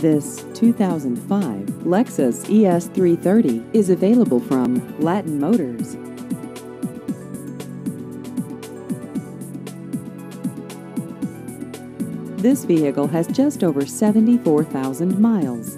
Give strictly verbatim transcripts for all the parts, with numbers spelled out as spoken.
This two thousand five Lexus E S three thirty is available from Latin Motors. This vehicle has just over seventy-four thousand miles.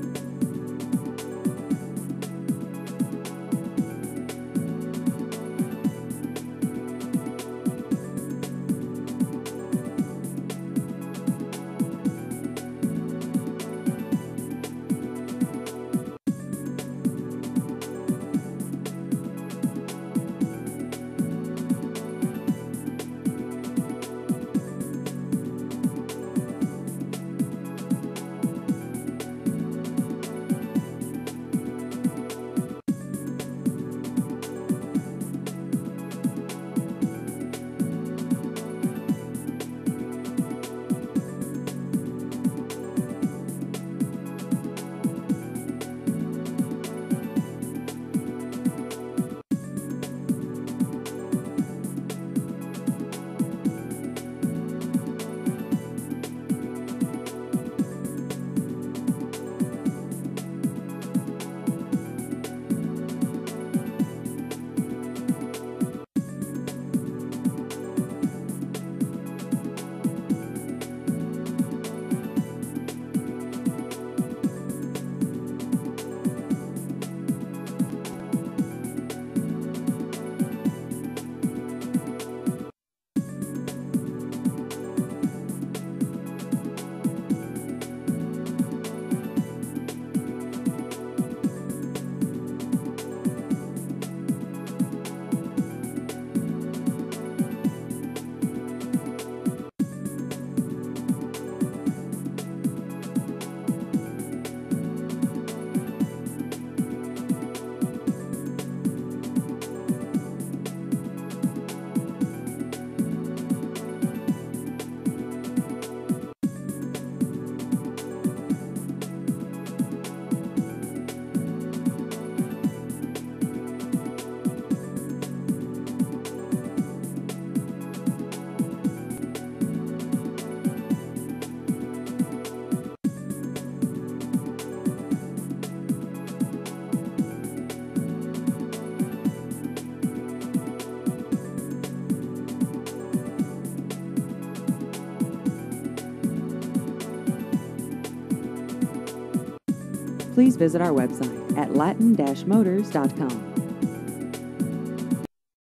Please visit our website at latin dash motors dot com.